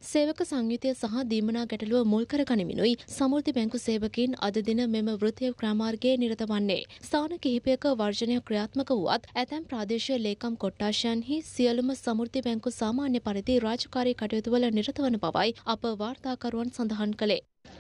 සේවක සංයුතිය සහ දීමනා ගැටලුව මුල් කර ගනිමිනුයි සමෘද්ධි බැංකු සේවකීන් අද දින මෙම වෘත්තීය ක්‍රියාමාර්ගයේ නිරත වන්නේ. ස්ථාන කිහිපයක වර්ජනය ක්‍රියාත්මක වුවත් ඇතැම් ප්‍රාදේශීය ලේකම් කොට්ටාශයන්හි සියලුම සමෘද්ධි බැංකු සාමාන්‍ය පරිදි රාජකාරී කටයුතුවල නිරත වන බවයි අප වාර්තාකරුවන් සඳහන් කළේ.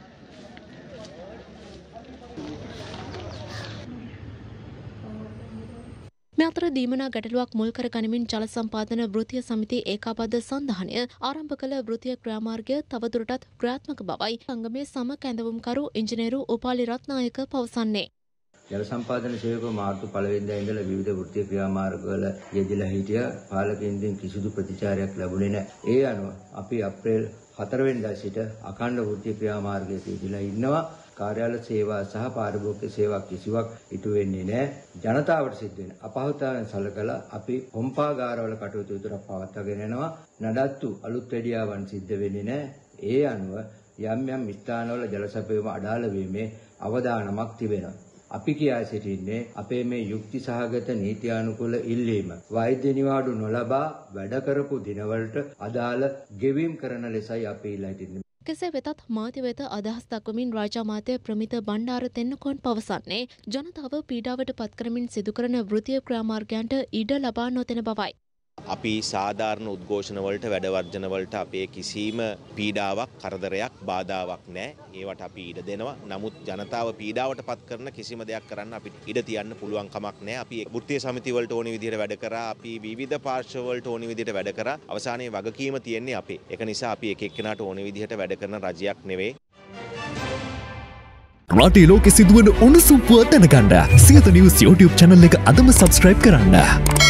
මේ අතර දීමනා ගැටලුවක් මුල් කර ගනිමින් ජල සම්පාදන වෘත්තීය සමිති ඒකාබද්ධ සන්ධානය ආරම්භ කළ වෘත්තීය ක්‍රියාමාර්ගය තවදුරටත් ක්‍රියාත්මක බවයි සංගමේ සම කැඳවුම්කරු ඉංජිනේරු උපාලි රත්නායක පවසන්නේ. ජල සම්පාදන සේවකව මාර්තු 1 වෙනිදා ඉඳලා විවිධ වෘත්තීය ක්‍රියාමාර්ගවල යෙදিলা හිටියා. පාලකයන්ගෙන් කිසිදු ප්‍රතිචාරයක් ලැබුණේ නැහැ. ඒ අනුව අපි අප්‍රේල් 4 වෙනිදා සිට අඛණ්ඩ වෘත්තීය ක්‍රියාමාර්ගයේ යෙදিলা ඉන්නවා. කාර්යාල සේවා සහ පාරිභෝගික සේවා කිසිවක් ඉටු වෙන්නේ නැහැ. ජනතාවට සිද්ධ වෙන අපහසුතාවයන් සලකලා අපි කොම්පාගාරවල කටයුතු විතරක් පවත්වාගෙන යනවා. නඩත්තු අලුත් වැඩියාවන් සිද්ධ වෙන්නේ නැහැ. ඒ අනුව යම් යම් ස්ථානවල ජල සැපයීම අඩාල වීමේ අවදානමක් තිබෙනවා. අපි කියා සිටින්නේ අපේ මේ යුක්ති සහගත නීතියානුකූල ඉල්ලීම වෛද්‍ය නිවාඩු නොලබා වැඩ කරපු දිනවලට අදාළ ගෙවීම් කරන ලෙසයි අපි ඉල්ලා සිටින්නේ. කෙසේ වෙතත් මාධ්‍ය වෙත අදහස් දක්වමින් රාජ්‍ය අමාත්‍ය ප්‍රමිත බණ්ඩාර තෙන්නකෝන් පවසන්නේ ජනතාව පීඩාවට පත් කරමින් සිදු කරන වෘත්තීය ක්‍රියාමාර්ගයන්ට ඉඩ ලබා නොදෙන බවයි. අපි සාධාරණ උද්ඝෝෂණ වලට වැඩ වර්ජන වලට අපේ කිසිම පීඩාවක් කරදරයක් බාධාවක් නැහැ. ඒවට අපි ඉඩ දෙනවා. නමුත් ජනතාව පීඩාවට පත් කරන කිසිම දෙයක් කරන්න අපිට ඉඩ තියන්න පුළුවන් කමක් නැහැ. අපි වෘත්තීය සමිති වලට ඕනි විදිහට වැඩ කරා. අපි විවිධ පාර්ශ්ව වලට ඕනි විදිහට වැඩ කරා. අවසානයේ වගකීම තියෙන්නේ අපේ. ඒක නිසා අපි එක එක්කෙනාට ඕනි විදිහට වැඩ කරන රජයක් නෙවෙයි. රටේ ලෝකෙ සිදුවන උණුසුම් පුවත් දැනගන්න සියත නිවුස් YouTube channel එක අදම subscribe කරන්න.